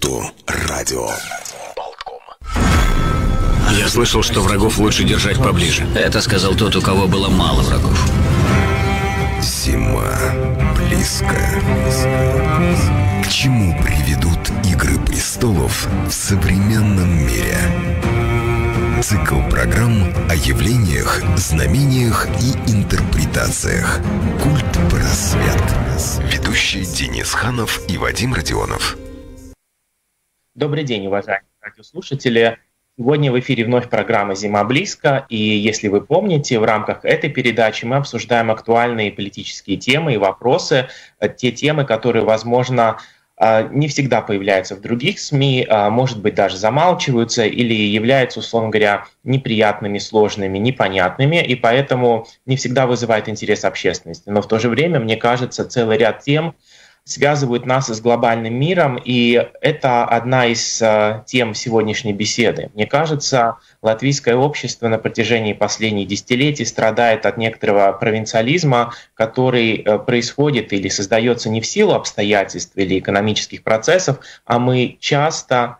Болту радио. Я слышал, что врагов лучше держать поближе. Это сказал тот, у кого было мало врагов. Зима близко. К чему приведут «Игры престолов» в современном мире? Цикл программ о явлениях, знамениях и интерпретациях. Культ-просвет. Ведущие Денис Ханов и Вадим Родионов. Добрый день, уважаемые радиослушатели. Сегодня в эфире вновь программа «Зима близко», и если вы помните, в рамках этой передачи мы обсуждаем актуальные политические темы и вопросы, те темы, которые, возможно, не всегда появляются в других СМИ, может быть, даже замалчиваются или являются, условно говоря, неприятными, сложными, непонятными, и поэтому не всегда вызывает интерес общественности. Но в то же время, мне кажется, целый ряд тем связывают нас с глобальным миром, и это одна из тем сегодняшней беседы. Мне кажется, латвийское общество на протяжении последних десятилетий страдает от некоторого провинциализма, который происходит или создается не в силу обстоятельств или экономических процессов, а мы часто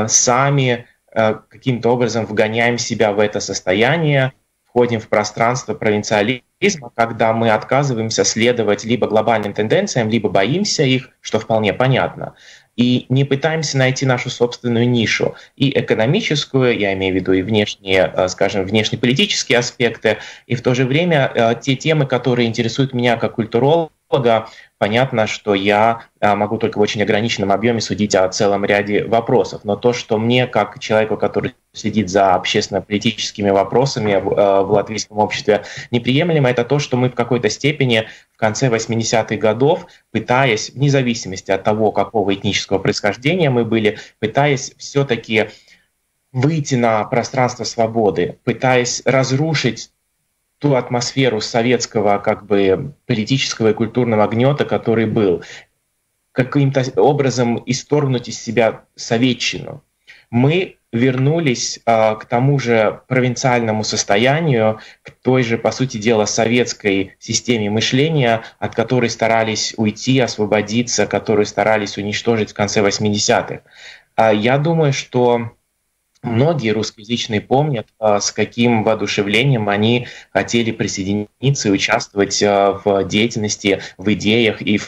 сами каким-то образом вгоняем себя в это состояние, входим в пространство провинциализма, когда мы отказываемся следовать либо глобальным тенденциям, либо боимся их, что вполне понятно, и не пытаемся найти нашу собственную нишу, и экономическую, я имею в виду и внешние, скажем, внешнеполитические аспекты, и в то же время те темы, которые интересуют меня как культуролога. Понятно, что я могу только в очень ограниченном объеме судить о целом ряде вопросов, но то, что мне, как человеку, который следит за общественно-политическими вопросами в латвийском обществе, неприемлемо, это то, что мы в какой-то степени в конце 80-х годов, пытаясь, вне зависимости от того, какого этнического происхождения мы были, пытаясь все-таки выйти на пространство свободы, пытаясь разрушить ту атмосферу советского как бы политического и культурного гнета, который был, каким-то образом исторгнуть из себя советчину. Мы вернулись к тому же провинциальному состоянию, к той же, по сути дела, советской системе мышления, от которой старались уйти, освободиться, которую старались уничтожить в конце 80-х. Я думаю, что многие русскоязычные помнят, с каким воодушевлением они хотели присоединиться и участвовать в деятельности, в идеях и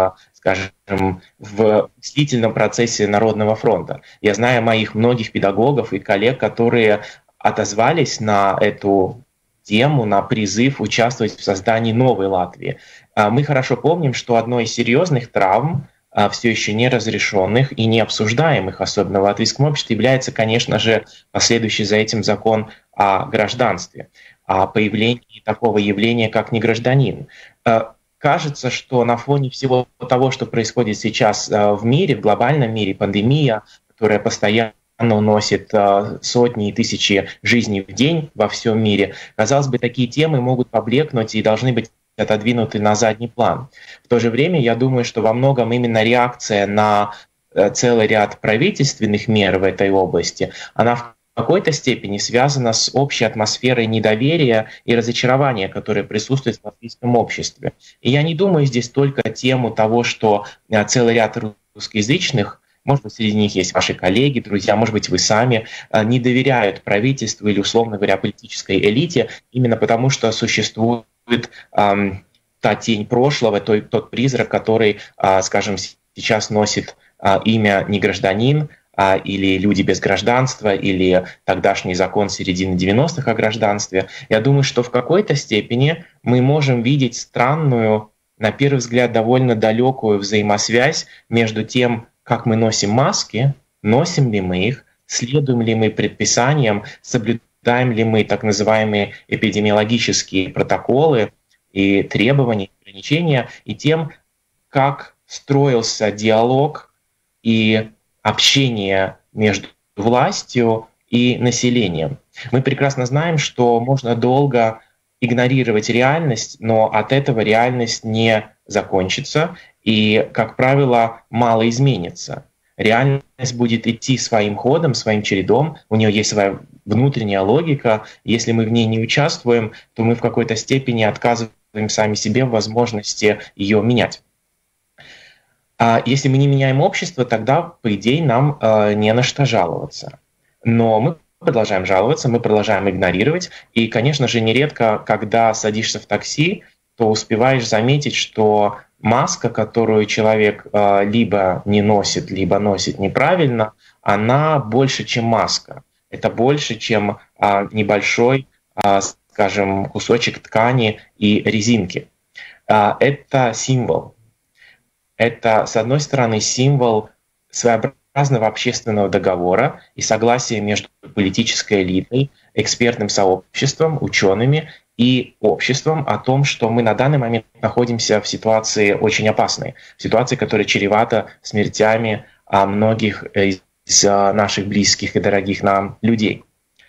скажем, в мыслительном процессе Народного фронта. Я знаю моих многих педагогов и коллег, которые отозвались на эту тему, на призыв участвовать в создании новой Латвии. Мы хорошо помним, что одной из серьезных травм, все еще не разрешенных и не обсуждаемых, особенно в латвийском обществе, является, конечно же, последующий за этим закон о гражданстве, о появлении такого явления, как негражданин. Кажется, что на фоне всего того, что происходит сейчас в мире, в глобальном мире, пандемия, которая постоянно уносит сотни и тысячи жизней в день во всем мире, казалось бы, такие темы могут поблекнуть и должны быть отодвинуты на задний план. В то же время я думаю, что во многом именно реакция на целый ряд правительственных мер в этой области, она в какой-то степени связана с общей атмосферой недоверия и разочарования, которое присутствует в латвийском обществе. И я не думаю здесь только тему того, что целый ряд русскоязычных, может быть, среди них есть ваши коллеги, друзья, может быть, вы сами, не доверяют правительству или, условно говоря, политической элите, именно потому что существует та тень прошлого, тот призрак, который, скажем, сейчас носит имя негражданин, или люди без гражданства, или тогдашний закон середины 90-х о гражданстве. Я думаю, что в какой-то степени мы можем видеть странную, на первый взгляд, довольно далекую взаимосвязь между тем, как мы носим маски, носим ли мы их, следуем ли мы предписаниям, соблюдаем ли мы так называемые эпидемиологические протоколы и требования, ограничения, и тем, как строился диалог и общение между властью и населением. Мы прекрасно знаем, что можно долго игнорировать реальность, но от этого реальность не закончится и, как правило, мало изменится. Реальность будет идти своим ходом, своим чередом, у нее есть своя внутренняя логика. Если мы в ней не участвуем, то мы в какой-то степени отказываем сами себе в возможности ее менять. Если мы не меняем общество, тогда, по идее, нам не на что жаловаться. Но мы продолжаем жаловаться, мы продолжаем игнорировать. И, конечно же, нередко, когда садишься в такси, то успеваешь заметить, что маска, которую человек либо не носит, либо носит неправильно, она больше, чем маска. Это больше, чем небольшой, скажем, кусочек ткани и резинки. Это символ. Это, с одной стороны, символ своеобразного общественного договора и согласия между политической элитой, экспертным сообществом, учеными и обществом о том, что мы на данный момент находимся в ситуации очень опасной, в ситуации, которая чревата смертями многих из наших близких и дорогих нам людей.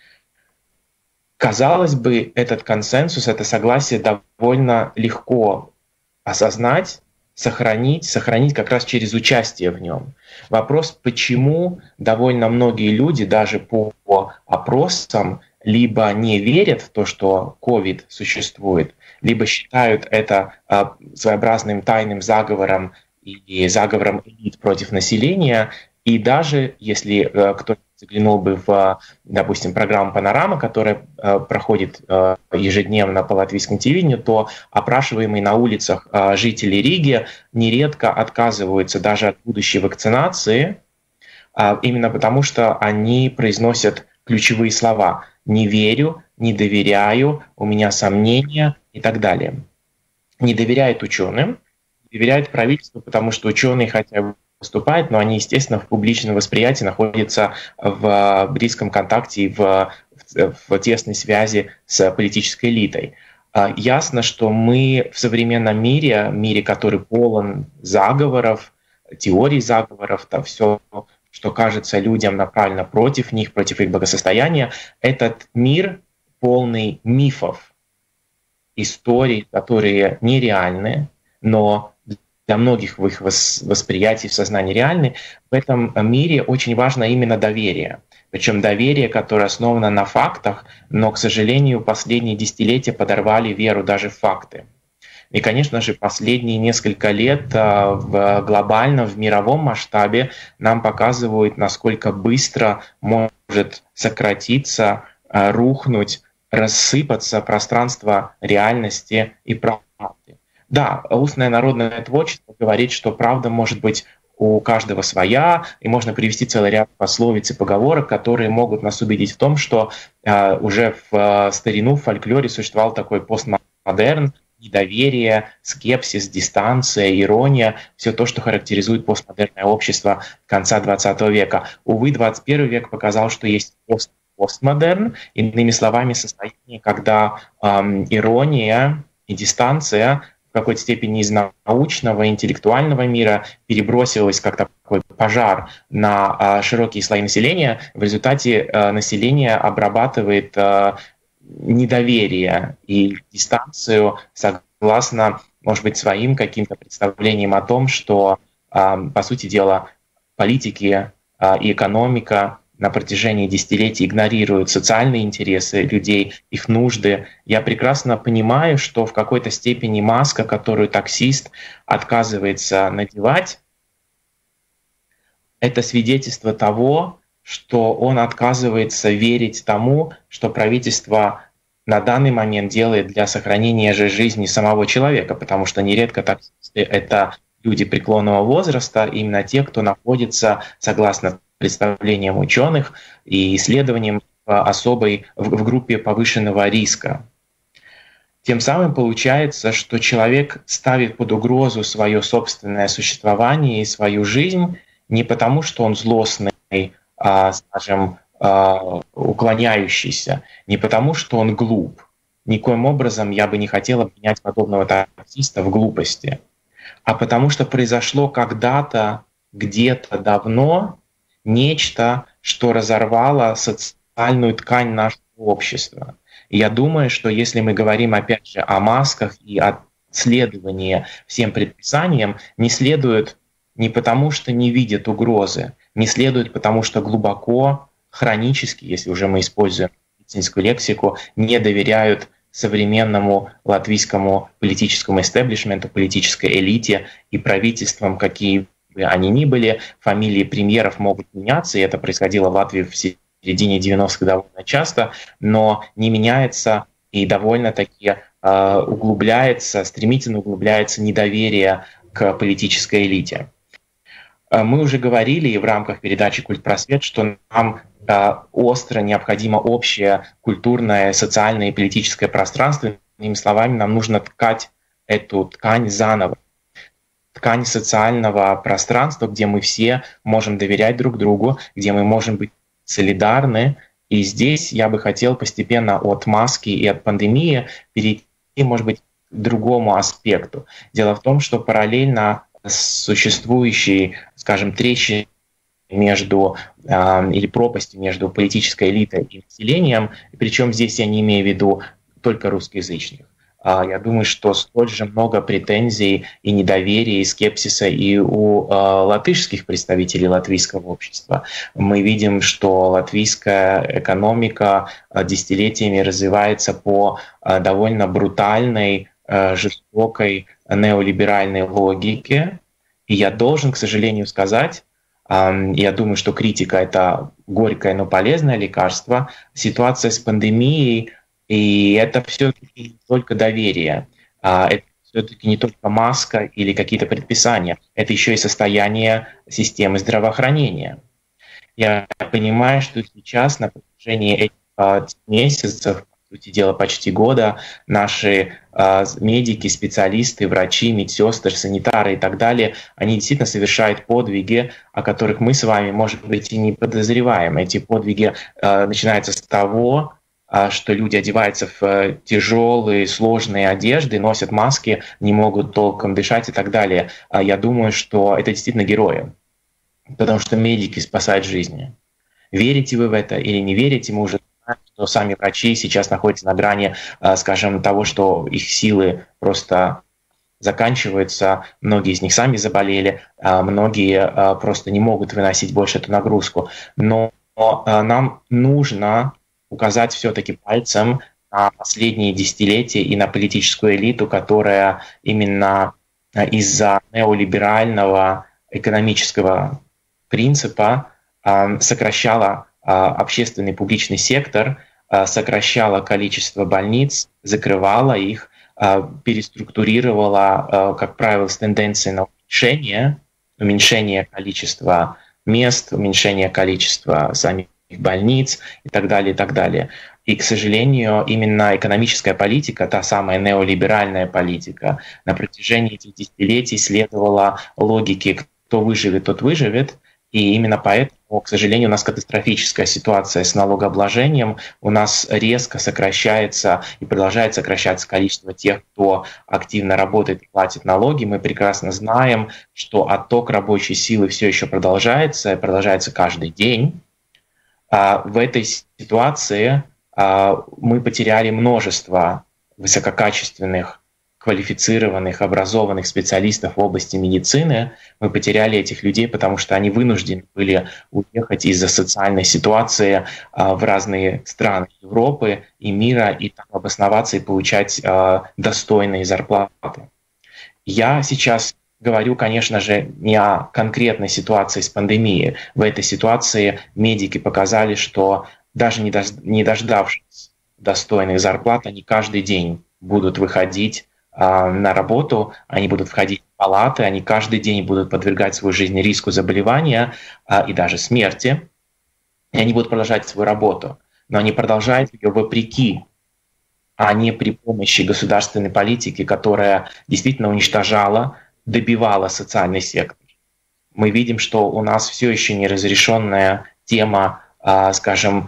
Казалось бы, этот консенсус, это согласие довольно легко осознать, сохранить как раз через участие в нем. Вопрос, почему довольно многие люди даже по опросам либо не верят в то, что COVID существует, либо считают это своеобразным тайным заговором и заговором элит против населения. И даже если кто-то заглянул бы в, допустим, программу «Панорама», которая проходит ежедневно по латвийскому телевидению, то опрашиваемые на улицах жители Риги нередко отказываются даже от будущей вакцинации, именно потому что они произносят ключевые слова «не верю», «не доверяю», «у меня сомнения» и так далее. Не доверяют ученым, не доверяют правительству, потому что ученые хотя выступают, но они, естественно, в публичном восприятии находятся в близком контакте и в тесной связи с политической элитой. Ясно, что мы в современном мире, который полон заговоров, теорий заговоров, там все, что кажется людям направлено против них, против их благосостояния, этот мир полный мифов, историй, которые нереальны, но для многих в их восприятии, в сознании реальны. В этом мире очень важно именно доверие. Причем доверие, которое основано на фактах, но, к сожалению, последние десятилетия подорвали веру даже в факты. И, конечно же, последние несколько лет в глобальном, в мировом масштабе нам показывают, насколько быстро может сократиться, рухнуть, рассыпаться пространство реальности и правды. Да, устное народное творчество говорит, что правда может быть у каждого своя, и можно привести целый ряд пословиц и поговорок, которые могут нас убедить в том, что уже в старину, в фольклоре существовал такой постмодерн, недоверие, скепсис, дистанция, ирония, все то, что характеризует постмодерное общество конца XX века. Увы, 21 век показал, что есть постмодерн, иными словами, состояние, когда ирония и дистанция в какой-то степени из научного, интеллектуального мира перебросилась как такой пожар на широкие слои населения. В результате население обрабатывает недоверие и дистанцию согласно, может быть, своим каким-то представлениям о том, что, по сути дела, политики и экономика на протяжении десятилетий игнорируют социальные интересы людей, их нужды. Я прекрасно понимаю, что в какой-то степени маска, которую таксист отказывается надевать, это свидетельство того, что он отказывается верить тому, что правительство на данный момент делает для сохранения же жизни самого человека, потому что нередко таксисты — это люди преклонного возраста, именно те, кто находится, согласно представлениям ученых и исследованиям, в группе повышенного риска. Тем самым получается, что человек ставит под угрозу свое собственное существование и свою жизнь не потому, что он злостный, скажем, уклоняющийся, не потому, что он глуп. Никоим образом я бы не хотел обвинять подобного таксиста в глупости, а потому что произошло когда-то, где-то давно нечто, что разорвало социальную ткань нашего общества. И я думаю, что если мы говорим, опять же, о масках и о следовании всем предписаниям, не следует не потому, что не видят угрозы, не следует потому, что глубоко, хронически, если уже мы используем медицинскую лексику, не доверяют современному латвийскому политическому истеблишменту, политической элите и правительствам, какие бы они ни были, фамилии премьеров могут меняться, и это происходило в Латвии в середине 90-х довольно часто, но не меняется и довольно-таки стремительно углубляется недоверие к политической элите. Мы уже говорили и в рамках передачи «Культпросвет», что нам остро необходимо общее культурное, социальное и политическое пространство. Иными словами, нам нужно ткать эту ткань заново. Ткань социального пространства, где мы все можем доверять друг другу, где мы можем быть солидарны. И здесь я бы хотел постепенно от маски и от пандемии перейти, может быть, к другому аспекту. Дело в том, что параллельно с существующей, скажем, трещиной или пропастью между политической элитой и населением, причем здесь я не имею в виду только русскоязычных. Я думаю, что столь же много претензий и недоверия, и скепсиса и у латышских представителей латвийского общества. Мы видим, что латвийская экономика десятилетиями развивается по довольно брутальной, жестокой неолиберальной логике. И я должен, к сожалению, сказать, я думаю, что критика — это горькое, но полезное лекарство. Ситуация с пандемией, и это все-таки не только доверие, это все-таки не только маска или какие-то предписания, это еще и состояние системы здравоохранения. Я понимаю, что сейчас на протяжении этих месяцев, по сути дела почти года, наши медики, специалисты, врачи, медсестры, санитары и так далее, они действительно совершают подвиги, о которых мы с вами, может быть, и не подозреваем. Эти подвиги начинаются с того, что люди одеваются в тяжелые, сложные одежды, носят маски, не могут толком дышать и так далее. Я думаю, что это действительно герои, потому что медики спасают жизни. Верите вы в это или не верите, мы уже знаем, что сами врачи сейчас находятся на грани, скажем, того, что их силы просто заканчиваются, многие из них сами заболели, многие просто не могут выносить больше эту нагрузку. Но нам нужно указать все-таки пальцем на последние десятилетия и на политическую элиту, которая именно из-за неолиберального экономического принципа сокращала общественный публичный сектор, сокращала количество больниц, закрывала их, переструктурировала, как правило, с тенденцией на уменьшение количества мест, уменьшение количества самих больниц и так далее, и так далее. И, к сожалению, именно экономическая политика, та самая неолиберальная политика, на протяжении этих десятилетий следовала логике «кто выживет, тот выживет». И именно поэтому, к сожалению, у нас катастрофическая ситуация с налогообложением. У нас резко сокращается и продолжает сокращаться количество тех, кто активно работает и платит налоги. Мы прекрасно знаем, что отток рабочей силы все еще продолжается, и продолжается каждый день. В этой ситуации мы потеряли множество высококачественных, квалифицированных, образованных специалистов в области медицины. Мы потеряли этих людей, потому что они вынуждены были уехать из-за социальной ситуации в разные страны Европы и мира и там обосноваться и получать достойные зарплаты. Я сейчас говорю, конечно же, не о конкретной ситуации с пандемией. В этой ситуации медики показали, что даже не дождавшись достойных зарплат, они каждый день будут выходить на работу, они будут входить в палаты, они каждый день будут подвергать свою жизнь риску заболевания и даже смерти, и они будут продолжать свою работу. Но они продолжают ее вопреки, а не при помощи государственной политики, которая действительно уничтожала, добивала социальный сектор. Мы видим, что у нас все еще неразрешенная тема, скажем,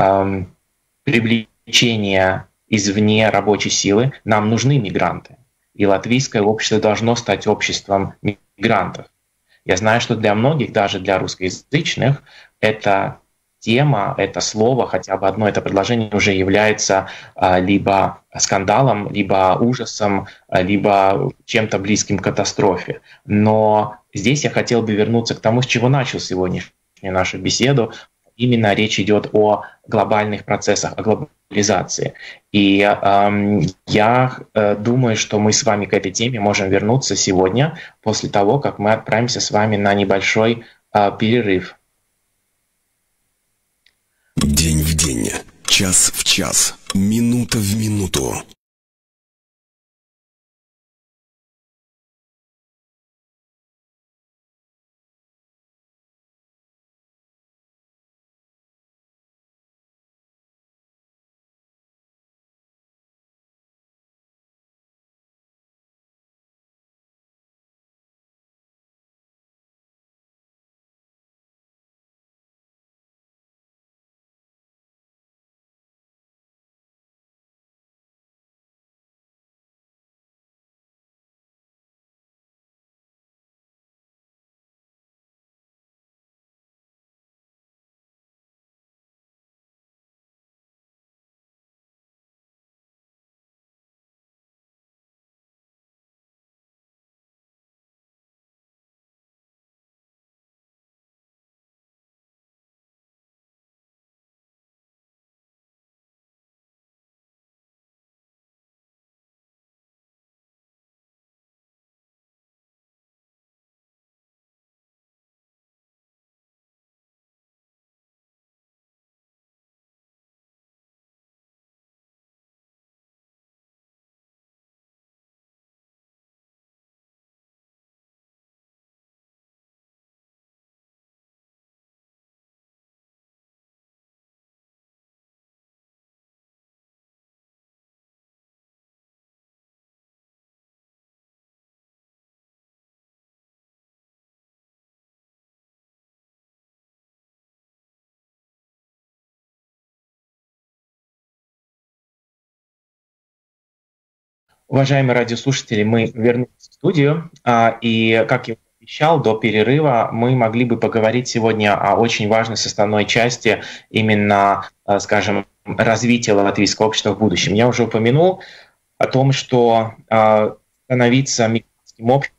привлечения извне рабочей силы. Нам нужны мигранты. И латвийское общество должно стать обществом мигрантов. Я знаю, что для многих, даже для русскоязычных, эта тема, это слово, хотя бы одно это предложение уже является либо скандалом, либо ужасом, либо чем-то близким к катастрофе. Но здесь я хотел бы вернуться к тому, с чего начал сегодняшнюю нашу беседу, именно речь идет о глобальных процессах, о глобализации. И я думаю, что мы с вами к этой теме можем вернуться сегодня, после того, как мы отправимся с вами на небольшой перерыв. День в день, час в час, минута в минуту. Уважаемые радиослушатели, мы вернулись в студию, и, как я обещал, до перерыва мы могли бы поговорить сегодня о очень важной составной части именно, скажем, развития латвийского общества в будущем. Я уже упомянул о том, что становиться мигрантским обществом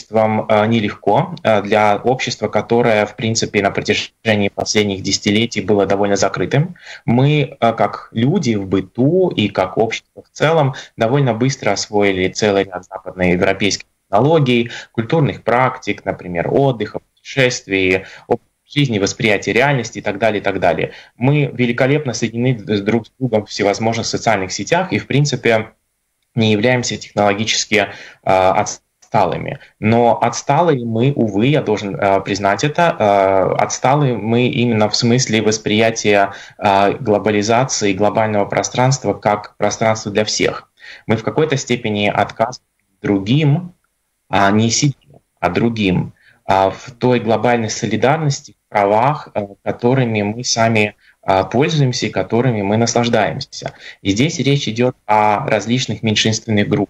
нелегко для общества, которое, в принципе, на протяжении последних десятилетий было довольно закрытым. Мы, как люди в быту и как общество в целом, довольно быстро освоили целый ряд западноевропейских технологий, культурных практик, например, отдыха, путешествий, жизни, восприятия реальности и так далее, и так далее. Мы великолепно соединены друг с другом в всевозможных социальных сетях и, в принципе, не являемся технологически отсталыми. Но отсталые мы, увы, я должен признать это, отсталые мы именно в смысле восприятия глобализации, глобального пространства как пространства для всех. Мы в какой-то степени отказываем другим, не себе, а другим, в той глобальной солидарности, в правах, которыми мы сами пользуемся и которыми мы наслаждаемся. И здесь речь идет о различных меньшинственных группах.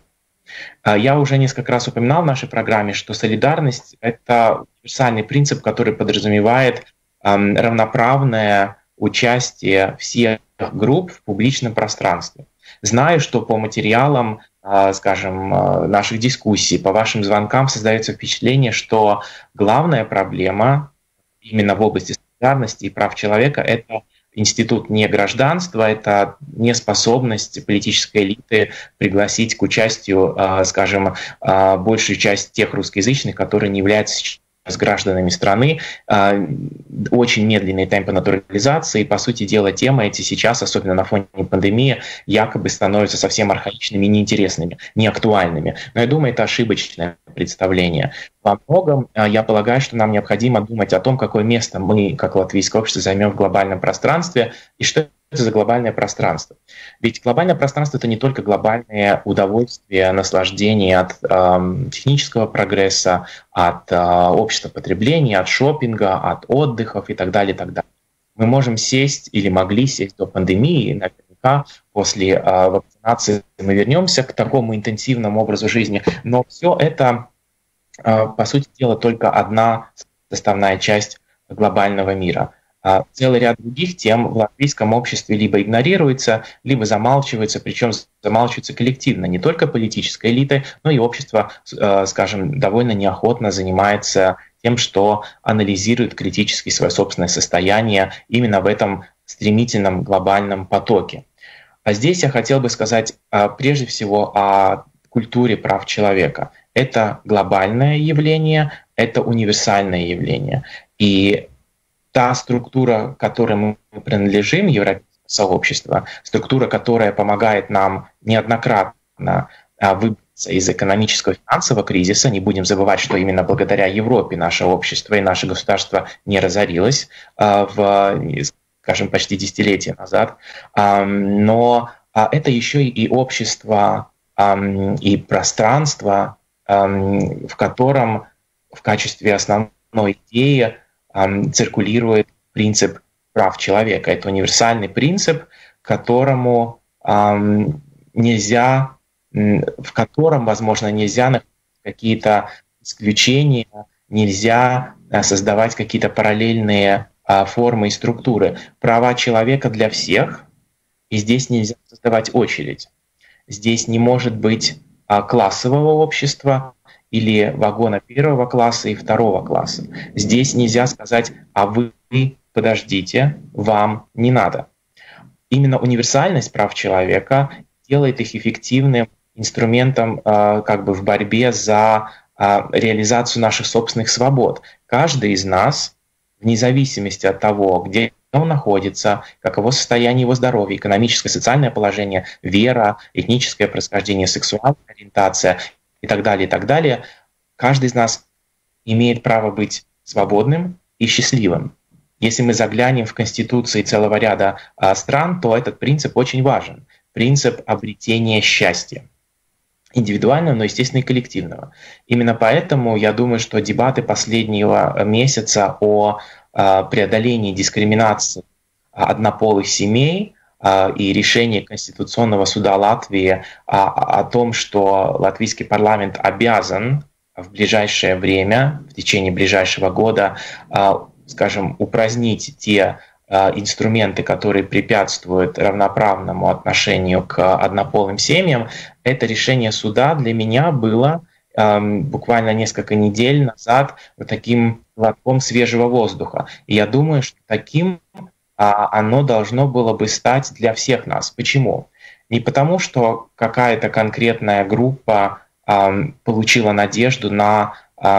Я уже несколько раз упоминал в нашей программе, что солидарность — это универсальный принцип, который подразумевает равноправное участие всех групп в публичном пространстве. Знаю, что по материалам, скажем, наших дискуссий, по вашим звонкам создается впечатление, что главная проблема именно в области солидарности и прав человека — это институт негражданства, это неспособность политической элиты пригласить к участию, скажем, большую часть тех русскоязычных, которые не являются с гражданами страны, очень медленные темпы натурализации. И, по сути дела, темы эти сейчас, особенно на фоне пандемии, якобы становятся совсем архаичными, неинтересными, неактуальными. Но я думаю, это ошибочное представление. Во многом я полагаю, что нам необходимо думать о том, какое место мы, как латвийское общество, займем в глобальном пространстве и что это за глобальное пространство. Ведь глобальное пространство — это не только глобальное удовольствие, наслаждение от технического прогресса, от общества потребления, от шопинга, от отдыхов и так далее, и так далее. Мы можем сесть или могли сесть до пандемии, наверняка после вакцинации мы вернемся к такому интенсивному образу жизни, но все это, по сути дела, только одна составная часть глобального мира. Целый ряд других тем в латвийском обществе либо игнорируется, либо замалчивается, причем замалчивается коллективно. Не только политическая элита, но и общество, скажем, довольно неохотно занимается тем, что анализирует критически свое собственное состояние именно в этом стремительном глобальном потоке. А здесь я хотел бы сказать прежде всего о культуре прав человека. Это глобальное явление, это универсальное явление. И та структура, к которой мы принадлежим, европейское сообщество, структура, которая помогает нам неоднократно выбраться из экономического и финансового кризиса. Не будем забывать, что именно благодаря Европе наше общество и наше государство не разорилось скажем, почти десятилетия назад. Но это еще и общество и пространство, в котором в качестве основной идеи циркулирует принцип прав человека. Это универсальный принцип, в котором, возможно, нельзя находить какие-то исключения, нельзя создавать какие-то параллельные формы и структуры. Права человека для всех, и здесь нельзя создавать очередь. Здесь не может быть классового общества или вагона первого класса и второго класса. Здесь нельзя сказать: а вы подождите, вам не надо. Именно универсальность прав человека делает их эффективным инструментом в борьбе за реализацию наших собственных свобод. Каждый из нас, вне зависимости от того, где он находится, каково состояние его здоровья, экономическое, социальное положение, вера, этническое происхождение, сексуальная ориентация и так далее, каждый из нас имеет право быть свободным и счастливым. Если мы заглянем в конституции целого ряда стран, то этот принцип очень важен. Принцип обретения счастья. Индивидуального, но, естественно, и коллективного. Именно поэтому я думаю, что дебаты последнего месяца о преодолении дискриминации однополых семей и решение Конституционного суда Латвии о том, что латвийский парламент обязан в ближайшее время, в течение ближайшего года, скажем, упразднить те инструменты, которые препятствуют равноправному отношению к однополым семьям, это решение суда для меня было буквально несколько недель назад таким глотком свежего воздуха. И я думаю, что таким оно должно было бы стать для всех нас. Почему? Не потому, что какая-то конкретная группа получила надежду на,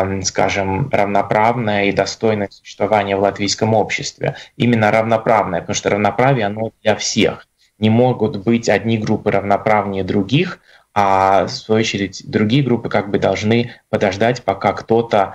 скажем, равноправное и достойное существование в латвийском обществе. Именно равноправное, потому что равноправие, оно для всех. Не могут быть одни группы равноправнее других, а в свою очередь другие группы должны подождать, пока кто-то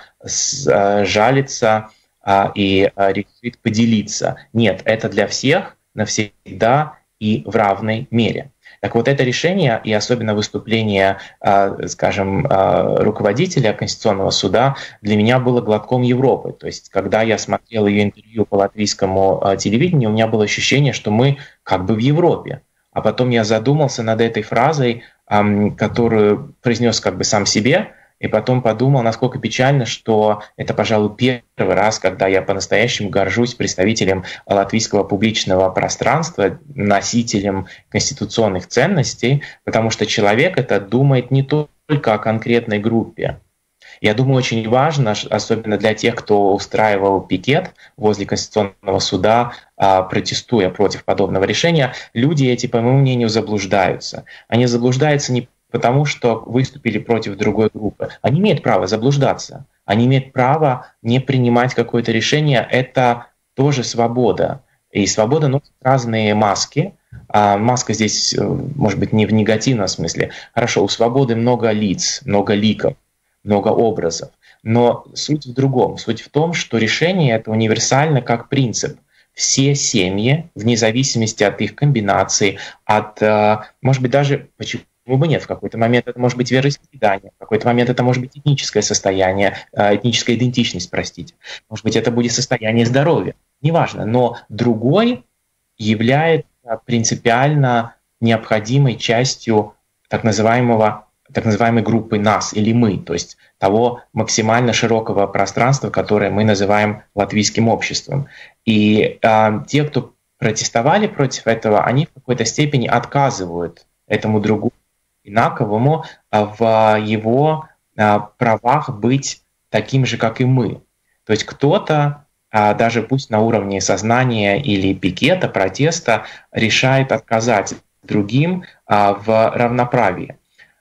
жалится и решит поделиться. Нет, это для всех, навсегда и в равной мере. Так вот, это решение, и особенно выступление, скажем, руководителя Конституционного суда, для меня было глотком Европы. То есть, когда я смотрел ее интервью по латвийскому телевидению, у меня было ощущение, что мы в Европе. А потом я задумался над этой фразой, которую произнес сам себе, и потом подумал, насколько печально, что это, пожалуй, первый раз, когда я по-настоящему горжусь представителем латвийского публичного пространства, носителем конституционных ценностей, потому что человек это думает не только о конкретной группе. Я думаю, очень важно, особенно для тех, кто устраивал пикет возле Конституционного суда, протестуя против подобного решения, люди эти, по моему мнению, заблуждаются. Они заблуждаются не потому, что выступили против другой группы. Они имеют право заблуждаться. Они имеют право не принимать какое-то решение. Это тоже свобода. И свобода носит разные маски. Маска здесь, может быть, не в негативном смысле. Хорошо, у свободы много лиц, много ликов, много образов. Но суть в другом. Суть в том, что решение это универсально как принцип. Все семьи, вне зависимости от их комбинаций, может быть, даже почему бы нет, в какой-то момент это может быть вероисповедание, в какой-то момент это может быть этническое состояние, этническая идентичность, простите. Может быть, это будет состояние здоровья. Неважно, но другой является принципиально необходимой частью так называемого так называемой группы «нас» или «мы», то есть того максимально широкого пространства, которое мы называем латвийским обществом. И те, кто протестовали против этого, они в какой-то степени отказывают этому другому инаковому в его правах быть таким же, как и мы. То есть кто-то, даже пусть на уровне сознания или пикета, протеста, решает отказать другим в равноправии.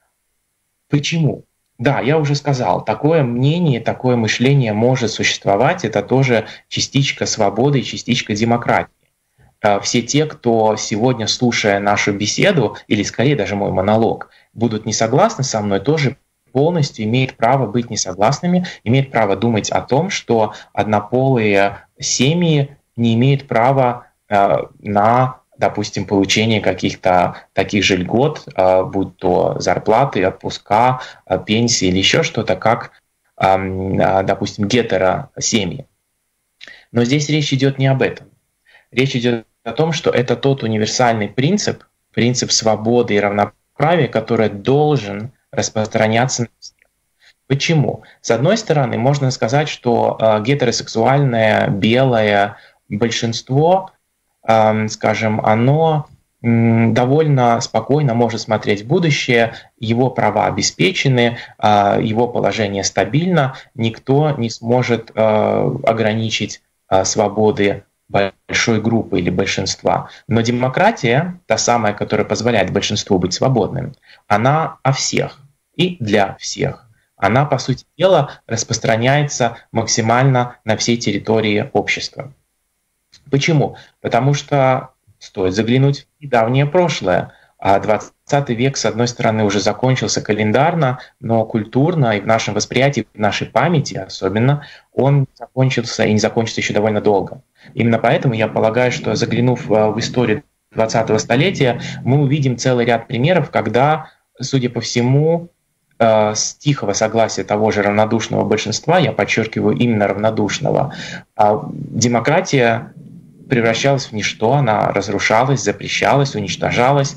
Почему? Да, я уже сказал, такое мнение, такое мышление может существовать, это тоже частичка свободы и частичка демократии. Все те, кто сегодня, слушая нашу беседу, или скорее даже мой монолог, будут не согласны со мной, тоже полностью имеют право быть несогласными, имеют право думать о том, что однополые семьи не имеют права на, допустим, получение каких-то таких же льгот, будь то зарплаты, отпуска, пенсии или еще что-то, как, допустим, гетеросемьи. Но здесь речь идет не об этом. Речь идет о том, что это тот универсальный принцип, принцип свободы и равноправия, который должен распространяться на всех. Почему? С одной стороны, можно сказать, что гетеросексуальное белое большинство, скажем, оно довольно спокойно может смотреть в будущее, его права обеспечены, его положение стабильно, никто не сможет ограничить свободы большой группы или большинства. Но демократия, та самая, которая позволяет большинству быть свободным, она о всех и для всех. Она, по сути дела, распространяется максимально на всей территории общества. Почему? Потому что стоит заглянуть в недавнее прошлое. 20 век, с одной стороны, уже закончился календарно, но культурно и в нашем восприятии, в нашей памяти особенно, он закончился и не закончится еще довольно долго. Именно поэтому я полагаю, что заглянув в историю 20-го столетия, мы увидим целый ряд примеров, когда, судя по всему, с тихого согласия того же равнодушного большинства, я подчеркиваю именно равнодушного, демократия превращалась в ничто, она разрушалась, запрещалась, уничтожалась,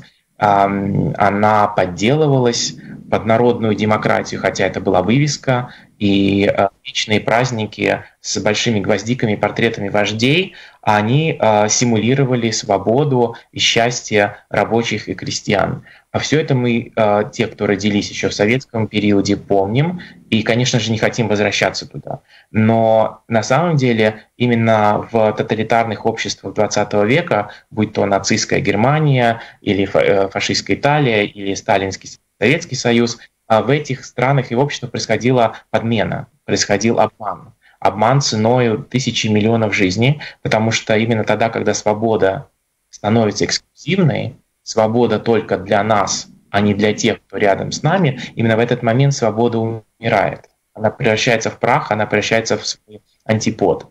она подделывалась под народную демократию, хотя это была вывеска, и личные праздники с большими гвоздиками, портретами вождей, они симулировали свободу и счастье рабочих и крестьян. А все это мы, те, кто родились еще в советском периоде, помним, и, конечно же, не хотим возвращаться туда. Но на самом деле именно в тоталитарных обществах XX века, будь то нацистская Германия, или фашистская Италия, или сталинский Советский Союз, в этих странах и обществах происходила подмена, происходил обман. Обман ценой тысячи миллионов жизней, потому что именно тогда, когда свобода становится эксклюзивной, свобода только для нас, а не для тех, кто рядом с нами, именно в этот момент свобода умирает. Она превращается в прах, она превращается в свой антипод.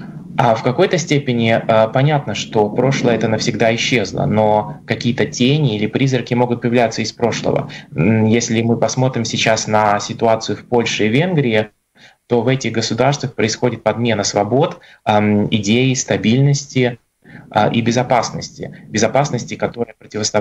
А в какой-то степени понятно, что прошлое это навсегда исчезло, но какие-то тени или призраки могут появляться из прошлого. Если мы посмотрим сейчас на ситуацию в Польше и Венгрии, то в этих государствах происходит подмена свобод, идей, стабильности и безопасности. Безопасности, которая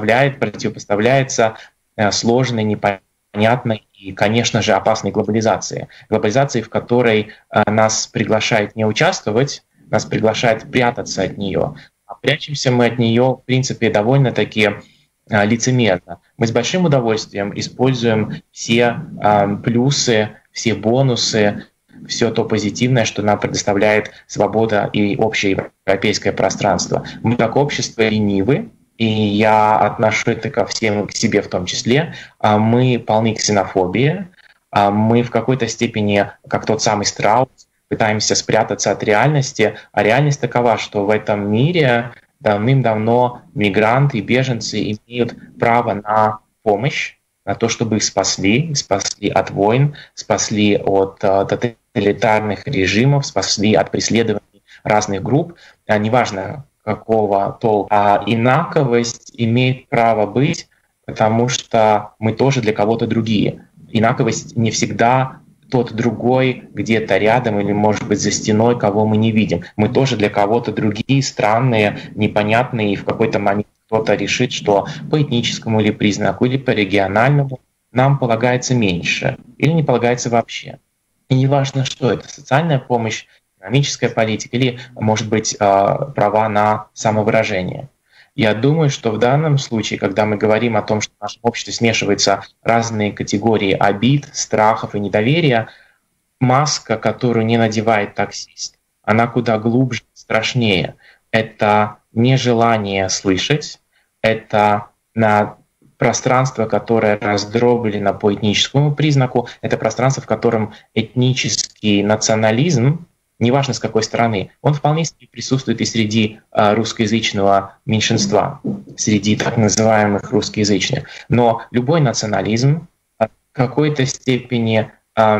противопоставляется сложной, непонятной и, конечно же, опасной глобализации. Глобализации, в которой нас приглашают не участвовать, нас приглашают прятаться от нее. А прячемся мы от нее, в принципе, довольно-таки лицемерно. Мы с большим удовольствием используем все плюсы, все бонусы, все то позитивное, что нам предоставляет свобода и общее европейское пространство. Мы как общество ленивы, и я отношу это ко всем, к себе в том числе. Мы полны ксенофобии, мы в какой-то степени, как тот самый страус, пытаемся спрятаться от реальности, а реальность такова, что в этом мире давным-давно мигранты и беженцы имеют право на помощь, на то, чтобы их спасли от войн, спасли от тоталитарных режимов, спасли от преследований разных групп, неважно какого толка. А инаковость имеет право быть, потому что мы тоже для кого-то другие. Инаковость не всегда тот другой где-то рядом или, может быть, за стеной, кого мы не видим. Мы тоже для кого-то другие, странные, непонятные, и в какой-то момент кто-то решит, что по этническому или признаку, или по региональному нам полагается меньше или не полагается вообще. И неважно, что это, социальная помощь, экономическая политика или, может быть, права на самовыражение. Я думаю, что в данном случае, когда мы говорим о том, что в нашем обществе смешиваются разные категории обид, страхов и недоверия, маска, которую не надевает таксист, она куда глубже, страшнее. Это нежелание слышать, это пространство, которое раздроблено по этническому признаку, это пространство, в котором этнический национализм, неважно с какой стороны, он вполне себе присутствует и среди русскоязычного меньшинства, среди так называемых русскоязычных. Но любой национализм в какой-то степени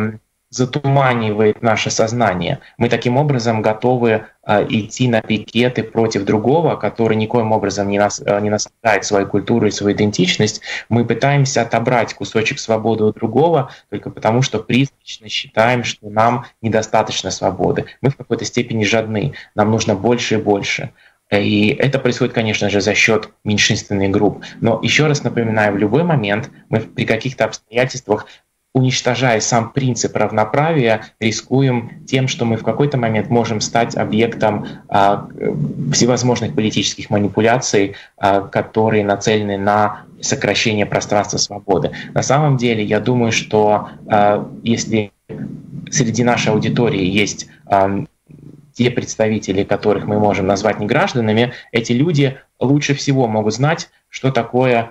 затуманивает наше сознание. Мы таким образом готовы идти на пикеты против другого, который никоим образом не насаждает свою культуру и свою идентичность. Мы пытаемся отобрать кусочек свободы у другого только потому, что призрачно считаем, что нам недостаточно свободы. Мы в какой-то степени жадны, нам нужно больше и больше. И это происходит, конечно же, за счет меньшинственных групп. Но еще раз напоминаю, в любой момент мы при каких-то обстоятельствах, уничтожая сам принцип равноправия, рискуем тем, что мы в какой-то момент можем стать объектом всевозможных политических манипуляций, которые нацелены на сокращение пространства свободы. На самом деле, я думаю, что если среди нашей аудитории есть те представители, которых мы можем назвать негражданами, эти люди лучше всего могут знать, что такое,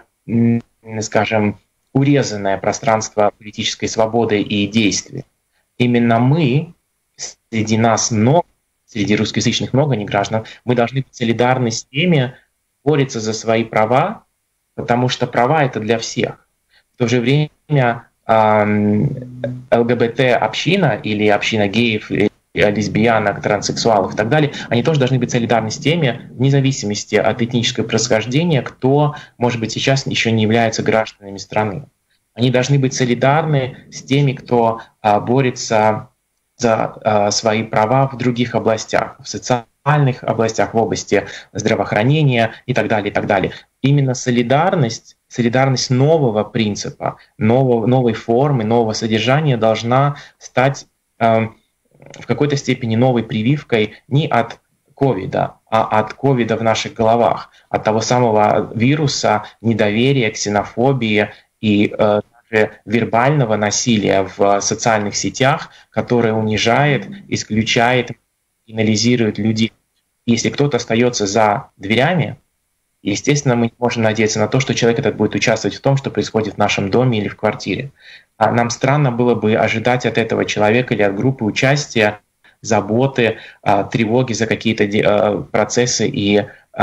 скажем, урезанное пространство политической свободы и действий. Именно мы, среди нас много, среди русскоязычных много неграждан, мы должны быть солидарны с теми, борются за свои права, потому что права — это для всех. В то же время ЛГБТ-община или община геев, лесбиянок, транссексуалов и так далее, они тоже должны быть солидарны с теми, вне зависимости от этнического происхождения, кто, может быть, сейчас еще не является гражданами страны. Они должны быть солидарны с теми, кто борется за свои права в других областях, в социальных областях, в области здравоохранения и так далее, и так далее. Именно солидарность нового принципа, новой формы, нового содержания должна стать в какой-то степени новой прививкой не от ковида, а от ковида в наших головах, от того самого вируса недоверия, ксенофобии и даже вербального насилия в социальных сетях, которое унижает, исключает, маргинализирует людей. Если кто-то остается за дверями, естественно, мы не можем надеяться на то, что человек этот будет участвовать в том, что происходит в нашем доме или в квартире. А нам странно было бы ожидать от этого человека или от группы участия, заботы, тревоги за какие-то процессы и,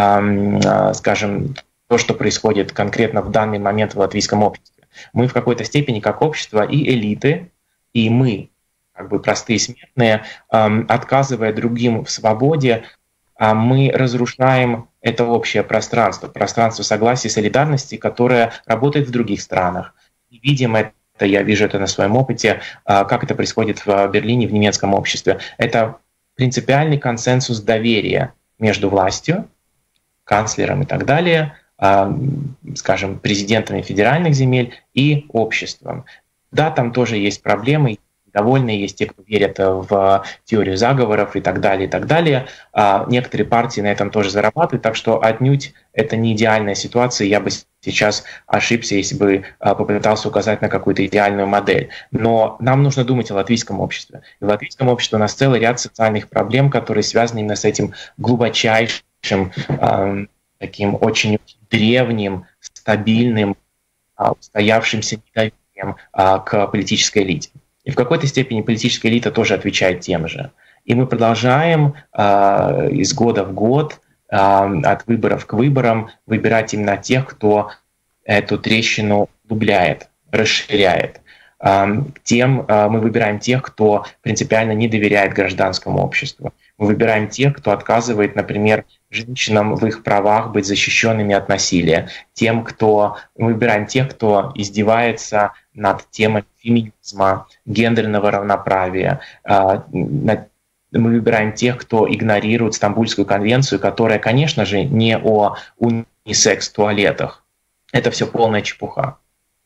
скажем, то, что происходит конкретно в данный момент в латвийском обществе. Мы в какой-то степени, как общество, и элиты, и мы, как бы простые смертные, отказывая другим в свободе, мы разрушаем это общее пространство согласия и солидарности, которое работает в других странах. И видим это, я вижу это на своем опыте, как это происходит в Берлине, в немецком обществе. Это принципиальный консенсус доверия между властью, канцлером и так далее, скажем, президентами федеральных земель и обществом. Да, там тоже есть проблемы, довольные, есть те, кто верят в теорию заговоров и так далее, и так далее. Некоторые партии на этом тоже зарабатывают, так что отнюдь это не идеальная ситуация. Я бы сейчас ошибся, если бы попытался указать на какую-то идеальную модель. Но нам нужно думать о латвийском обществе. И в латвийском обществе у нас целый ряд социальных проблем, которые связаны именно с этим глубочайшим, таким очень древним, стабильным, устоявшимся недоверием к политической элите. И в какой-то степени политическая элита тоже отвечает тем же. И мы продолжаем из года в год, от выборов к выборам, выбирать именно тех, кто эту трещину углубляет, расширяет. Мы выбираем тех, кто принципиально не доверяет гражданскому обществу. Мы выбираем тех, кто отказывает, например, женщинам в их правах быть защищенными от насилия. Мы выбираем тех, кто издевается над темой феминизма, гендерного равноправия. Мы выбираем тех, кто игнорирует Стамбульскую конвенцию, которая, конечно же, не о унисекс-туалетах. Это все полная чепуха.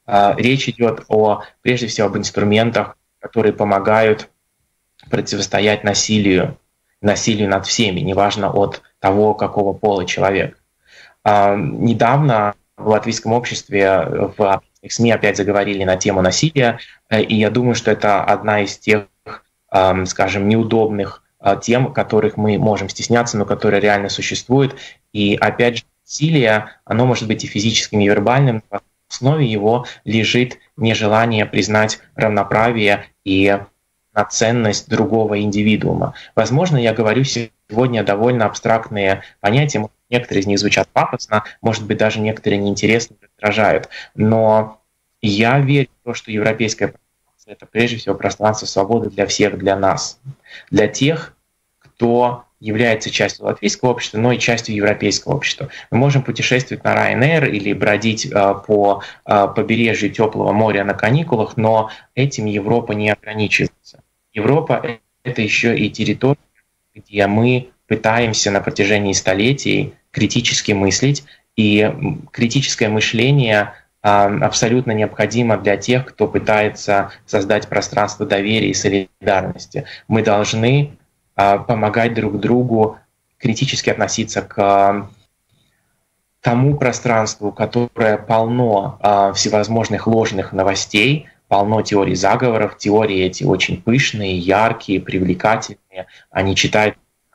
Речь идет прежде всего об инструментах, которые помогают противостоять насилию над всеми, неважно от того, какого пола человек. Недавно в латвийском обществе, в СМИ опять заговорили на тему насилия, и я думаю, что это одна из тех, скажем, неудобных тем, которых мы можем стесняться, но которые реально существуют. И опять же, насилие, оно может быть и физическим, и вербальным. В основе его лежит нежелание признать равноправие и ценность другого индивидуума. Возможно, я говорю сегодня довольно абстрактные понятия, некоторые из них звучат пафосно, может быть, даже некоторые неинтересно раздражают, но я верю в то, что европейское пространство — это прежде всего пространство свободы для всех, для нас, для тех, кто является частью латвийского общества, но и частью европейского общества. Мы можем путешествовать на Ryanair или бродить по побережью теплого моря на каникулах, но этим Европа не ограничивается. Европа — это еще и территория, где мы пытаемся на протяжении столетий критически мыслить, и критическое мышление абсолютно необходимо для тех, кто пытается создать пространство доверия и солидарности. Мы должны помогать друг другу критически относиться к тому пространству, которое полно всевозможных ложных новостей, полно теорий заговоров, теории эти очень пышные, яркие, привлекательные. Они читают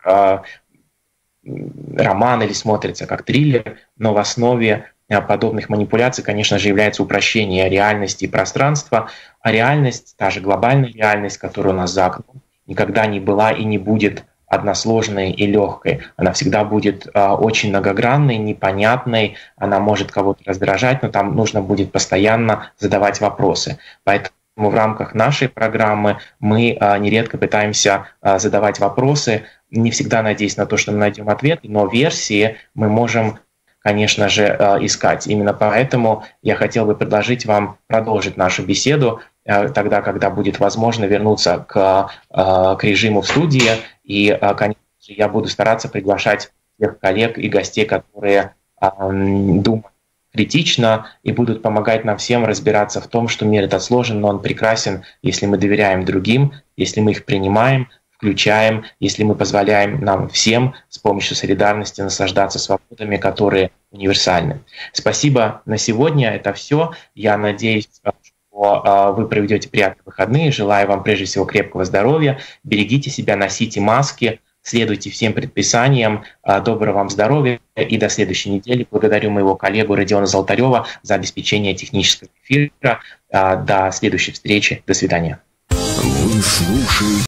роман или смотрятся как триллер, но в основе подобных манипуляций, конечно же, является упрощение реальности и пространства. А реальность, та же глобальная реальность, которая у нас за окном, никогда не была и не будет односложной и легкой. Она всегда будет очень многогранной, непонятной, она может кого-то раздражать, но там нужно будет постоянно задавать вопросы. Поэтому в рамках нашей программы мы нередко пытаемся задавать вопросы, не всегда надеясь на то, что мы найдем ответы, но версии мы можем, конечно же, искать. Именно поэтому я хотел бы предложить вам продолжить нашу беседу тогда, когда будет возможно вернуться к режиму в студии. И, конечно же, я буду стараться приглашать тех коллег и гостей, которые думают критично и будут помогать нам всем разбираться в том, что мир этот сложен, но он прекрасен, если мы доверяем другим, если мы их принимаем, включаем, если мы позволяем нам всем с помощью солидарности наслаждаться свободами, которые универсальны. Спасибо на сегодня. Это все. Я надеюсь, что вы проведете приятные выходные. Желаю вам прежде всего крепкого здоровья. Берегите себя, носите маски, следуйте всем предписаниям. Доброго вам здоровья и до следующей недели. Благодарю моего коллегу Родиона Золотарева за обеспечение технического эфира. До следующей встречи. До свидания. Вы слушаете